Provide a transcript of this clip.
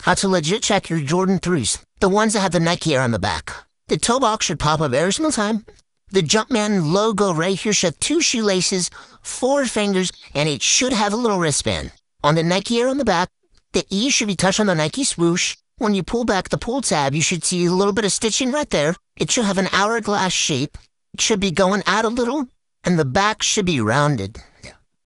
How to legit check your Jordan 3s, the ones that have the Nike Air on the back. The toe box should pop up every single time. The Jumpman logo right here should have 2 shoelaces, 4 fingers, and it should have a little wristband. On the Nike Air on the back, the E should be touched on the Nike swoosh. When you pull back the pull tab, you should see a little bit of stitching right there. It should have an hourglass shape. It should be going out a little, and the back should be rounded.